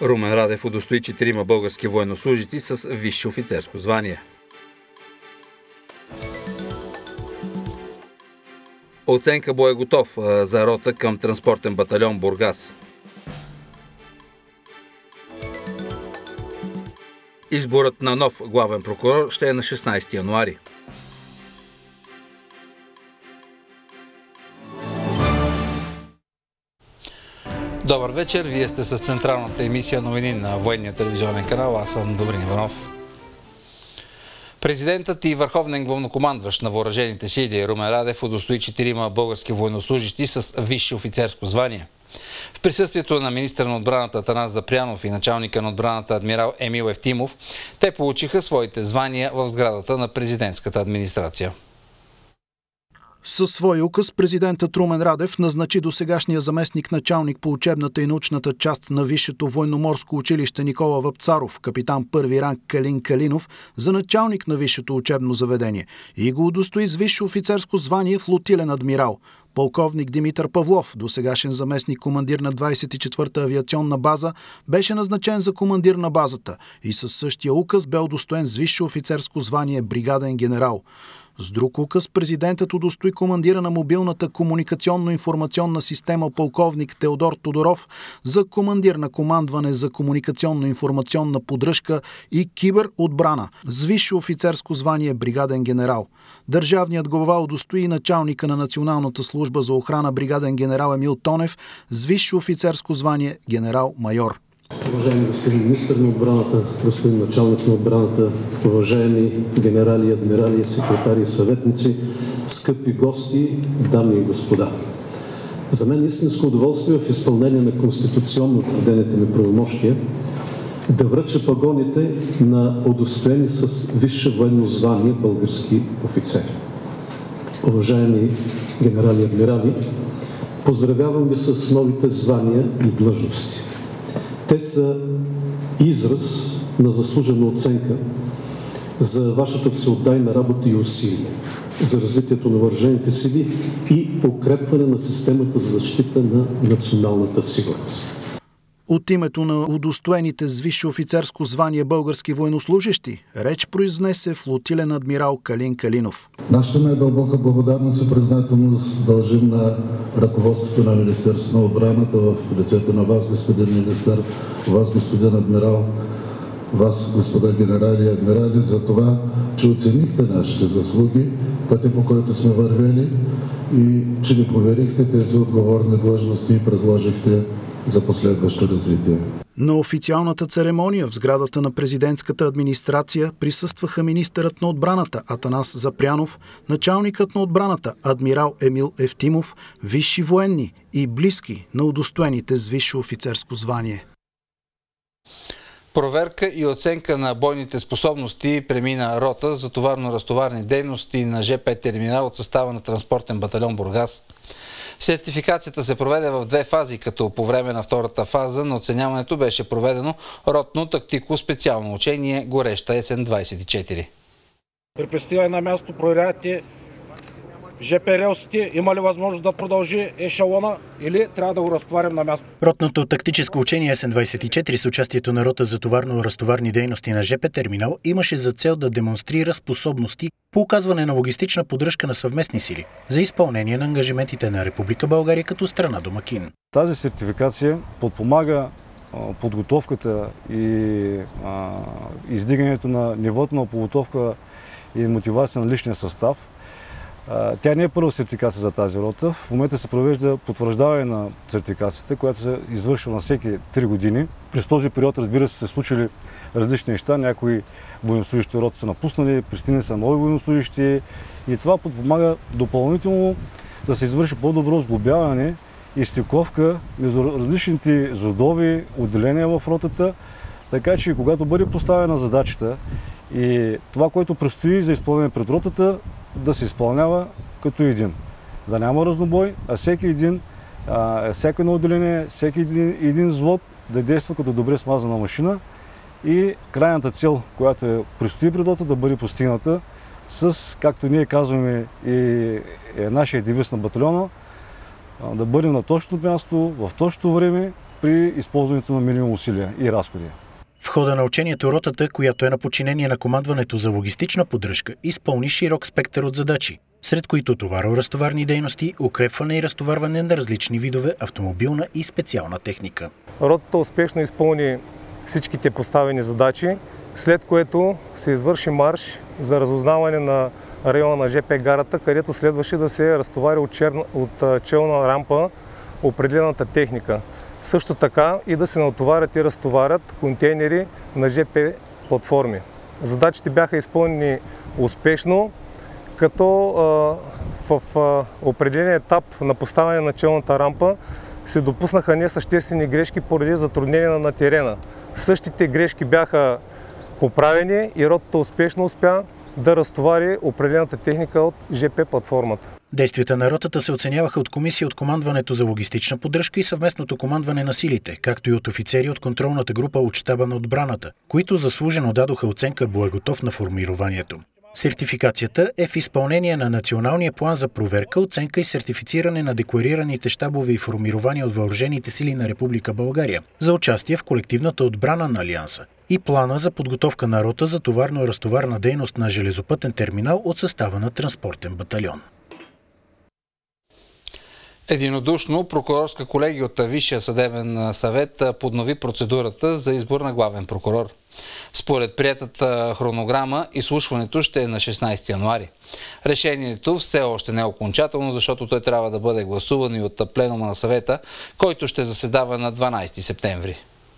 Румен Радев удостои 4 български военнослужащи с висше офицерско звание. Оценка боеготов за рота към транспортен батальон Бургас. Изборът на нов главен прокурор ще е на 16 януари. Добър вечер, вие сте с централната емисия новини на военния телевизионен канал. Аз съм Добрин Иванов. Президентът и върховен главнокомандващ на въоръжените сили Румен Радев удостои 4 български военнослужащи с висше офицерско звание. В присъствието на министъра на отбраната Атанас Запрянов и началника на отбраната адмирал Емил Евтимов, те получиха своите звания в сградата на президентската администрация. Със свой указ президентът Румен Радев назначи досегашния заместник началник по учебната и научната част на Висшето военноморско училище Никола Вапцаров, капитан първи ранг Калин Калинов, за началник на Висшето учебно заведение и го удостои с висше офицерско звание флотилен адмирал. Полковник Димитър Павлов, досегашен заместник командир на 24-та авиационна база, беше назначен за командир на базата и със същия указ бе удостоен с висше офицерско звание бригаден генерал. С друг указ президентът удостои командира на мобилната комуникационно-информационна система полковник Теодор Тодоров за командир на командване за комуникационно-информационна поддръжка и киберотбрана с висше офицерско звание бригаден генерал. Държавният глава удостои началника на Националната служба за охрана бригаден генерал Емил Тонев с висше офицерско звание генерал-майор. Уважаеми господин министър на отбраната, господин началник на отбраната, уважаеми генерали, адмирали, секретари и съветници, скъпи гости, дами и господа. За мен е истинско удоволствие в изпълнение на конституционно утвърдените ми правомощия да връча пагоните на удостоени с висше военно звание български офицери. Уважаеми генерали и адмирали, поздравявам ви с новите звания и длъжности. Те са израз на заслужена оценка за вашата всеотдайна работа и усилия, за развитието на въоръжените сили и укрепване на системата за защита на националната сигурност. От името на удостоените с висше офицерско звание български военнослужащи реч произнесе флотилен адмирал Калин Калинов. Нашата най-дълбока благодарност и признателност дължим на ръководството на Министерството на отбраната в лицето на вас, господин министър, вас, господин адмирал, вас, господа генерали и адмирали, за това, че оценихте нашите заслуги, пътя по който сме вървели и че ни поверихте тези отговорни длъжности и предложихте за последващо развитие. На официалната церемония в сградата на президентската администрация присъстваха министърът на отбраната Атанас Запрянов, началникът на отбраната адмирал Емил Евтимов, висши военни и близки на удостоените с висше офицерско звание. Проверка и оценка на бойните способности премина рота за товарно-разтоварни дейности на ЖП терминал от състава на транспортен батальон Бургас. Сертификацията се проведе в 2 фази, като по време на втората фаза на оценяването беше проведено ротно тактико специално учение Гореща есен 24. При пристигане на място проверявате ЖП релсите, има ли възможност да продължи ешелона или трябва да го разтоварим на място. Ротното тактическо учение есен 24 с участието на рота за товарно-разтоварни дейности на ЖП терминал имаше за цел да демонстрира способности по оказване на логистична поддръжка на съвместни сили за изпълнение на ангажиментите на Република България като страна домакин. Тази сертификация подпомага подготовката и издигането на нивото на подготовка и мотивация на личния състав. Тя не е първа сертификация за тази рота. В момента се провежда потвърждаване на сертификацията, която се извършва на всеки 3 години. През този период, разбира се, се случили различни неща. Някои военнослужащи рота са напуснали, пристигнали са нови военнослужащи и това подпомага допълнително да се извърши по-добро сглобяване и стиковка между различните зодови отделения в ротата, така че когато бъде поставена задачата и това, което предстои за изпълнение пред ротата, да се изпълнява като един. Да няма разнобой, а всеки един, всяко едно отделение, всеки един взвод да действа като добре смазана машина и крайната цел, която предстои пред ротата, да бъде постигната с, както ние казваме и нашия девиз на батальона, да бъдем на точното място, в точното време, при използването на минимум усилия и разходи. В хода на учението ротата, която е на подчинение на командването за логистична поддръжка, изпълни широк спектър от задачи, сред които товаро-разтоварни дейности, укрепване и разтоварване на различни видове автомобилна и специална техника. Ротата успешно изпълни всичките поставени задачи, след което се извърши марш за разузнаване на района на ЖП гарата, където следваше да се разтовари от челна рампа определената техника. Също така и да се натоварят и разтоварят контейнери на ЖП платформи. Задачите бяха изпълнени успешно, като в определен етап на поставяне на челната рампа се допуснаха несъществени грешки поради затруднения на терена. Същите грешки бяха поправени и ротата успешно успя да разтовари определената техника от ЖП платформата. Действията на ротата се оценяваха от комисия от командването за логистична поддръжка и съвместното командване на силите, както и от офицери от контролната група от щаба на отбраната, които заслужено дадоха оценка боеготов на формированието. Сертификацията е в изпълнение на Националния план за проверка, оценка и сертифициране на декларираните щабове и формирования от въоръжените сили на Република България за участие в колективната отбрана на Алианса и плана за подготовка на рота за товарно-разтоварна дейност на железопътен терминал от състава на транспортен батальон. Единодушно прокурорска колегия от Висшия съдебен съвет поднови процедурата за избор на главен прокурор. Според приетата хронограма, изслушването ще е на 16 януари. Решението все още не е окончателно, защото той трябва да бъде гласуван и от пленума на съвета, който ще заседава на 12 септември.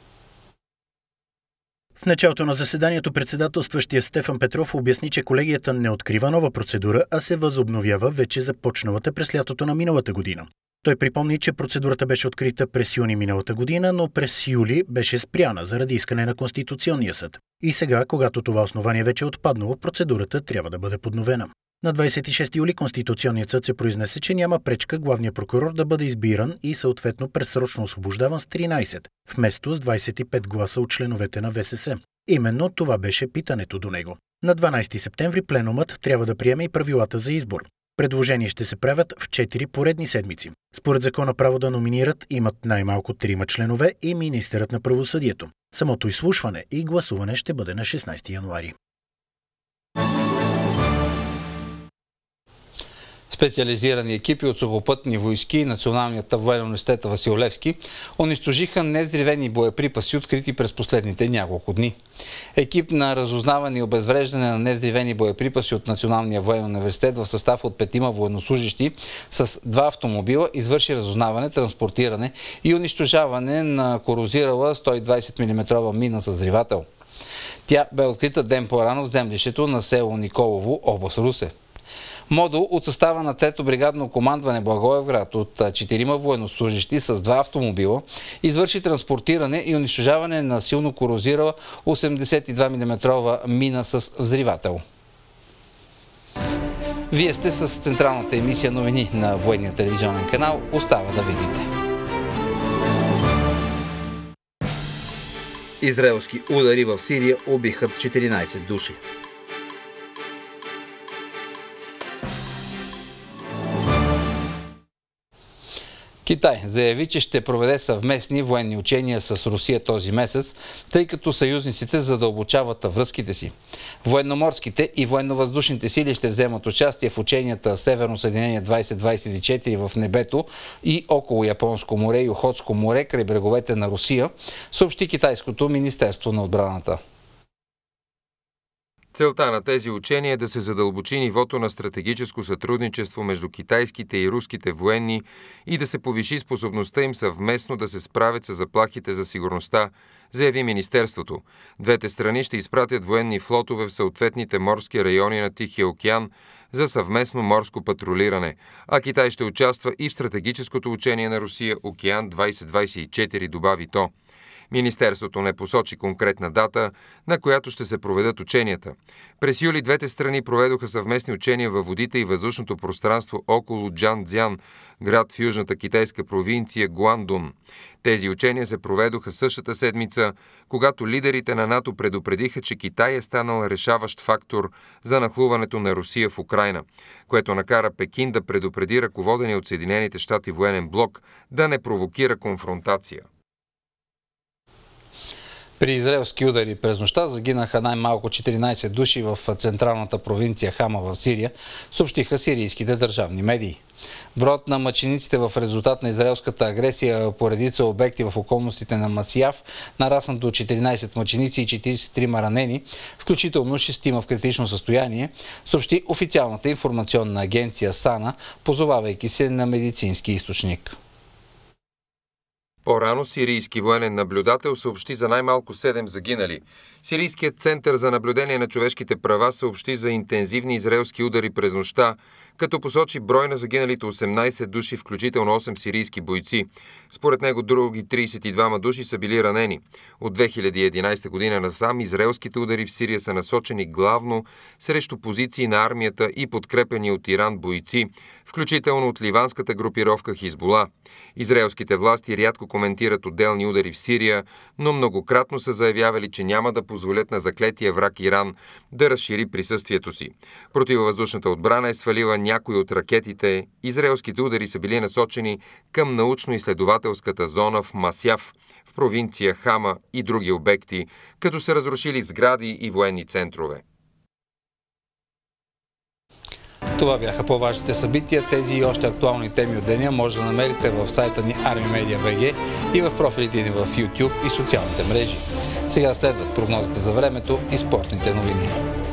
В началото на заседанието председателстващия Стефан Петров обясни, че колегията не открива нова процедура, а се възобновява вече започналата през лятото на миналата година. Той припомни, че процедурата беше открита през юни миналата година, но през юли беше спряна заради искане на Конституционния съд. И сега, когато това основание вече е отпаднало, процедурата трябва да бъде подновена. На 26 юли Конституционният съд се произнесе, че няма пречка главният прокурор да бъде избиран и съответно предсрочно освобождаван с 13, вместо с 25 гласа от членовете на ВСС. Именно това беше питането до него. На 12 септември пленумът трябва да приеме и правилата за избор. Предложения ще се правят в 4 поредни седмици. Според закона право да номинират имат най-малко 3 членове и министърът на правосъдието. Самото изслушване и гласуване ще бъде на 16 януари. Специализирани екипи от сухопътни войски и Националният военен университет Васил Левски унищожиха невзривени боеприпаси, открити през последните няколко дни. Екип на разузнаване и обезвреждане на невзривени боеприпаси от Националния военен университет в състав от 5 военнослужащи с 2 автомобила извърши разузнаване, транспортиране и унищожаване на корозирала 120 мм мина с взривател. Тя бе открита ден по-рано в землището на село Николово, област Русе. Модул от състава на 3-то бригадно командване Благоевград от 4 военнослужащи с 2 автомобила извърши транспортиране и унищожаване на силно корозирала 82 мм мина с взривател. Вие сте с централната емисия новини на Военния телевизионен канал. Остава да видите. Израелски удари в Сирия убиха 14 души. Китай заяви, че ще проведе съвместни военни учения с Русия този месец, тъй като съюзниците задълбочават връзките си. Военноморските и военновъздушните сили ще вземат участие в ученията Северно съединение 2024 в небето и около Японско море и Охотско море край бреговете на Русия, съобщи Китайското министерство на отбраната. Целта на тези учения е да се задълбочи нивото на стратегическо сътрудничество между китайските и руските военни и да се повиши способността им съвместно да се справят с заплахите за сигурността, заяви министерството. Двете страни ще изпратят военни флотове в съответните морски райони на Тихия океан за съвместно морско патрулиране, а Китай ще участва и в стратегическото учение на Русия Океан 2024, добави то. Министерството не посочи конкретна дата, на която ще се проведат ученията. През юли двете страни проведоха съвместни учения във водите и въздушното пространство около Джанцзян, град в южната китайска провинция Гуандун. Тези учения се проведоха същата седмица, когато лидерите на НАТО предупредиха, че Китай е станал решаващ фактор за нахлуването на Русия в Украйна, което накара Пекин да предупреди ръководения от Съединените щати военен блок да не провокира конфронтация. При израелски удари през нощта загинаха най-малко 14 души в централната провинция Хама в Сирия, съобщиха сирийските държавни медии. Броят на мъчениците в резултат на израелската агресия по редица обекти в околностите на Масияв нарасна до 14 мъченици и 43 ранени, включително 6 в критично състояние, съобщи официалната информационна агенция САНА, позовавайки се на медицински източник. По-рано сирийски военен наблюдател съобщи за най-малко 7 загинали. Сирийският център за наблюдение на човешките права съобщи за интензивни израелски удари през нощта, като посочи брой на загиналите 18 души, включително 8 сирийски бойци. Според него други 32 души са били ранени. От 2011 година насам израелските удари в Сирия са насочени главно срещу позиции на армията и подкрепени от Иран бойци, включително от ливанската групировка Хизбула. Израелските власти рядко коментират отделни удари в Сирия, но многократно са заявявали, че няма да позволят на заклетия враг Иран да разшири присъствието си. Противовъздушната отбрана е свалила някои от ракетите. Израелските удари са били насочени към научно-изследователската зона в Масяв, в провинция Хама и други обекти, като са разрушили сгради и военни центрове. Това бяха по-важните събития. Тези и още актуални теми от деня може да намерите в сайта ни ArmyMedia.bg и в профилите ни в YouTube и социалните мрежи. Сега следват прогнозите за времето и спортните новини.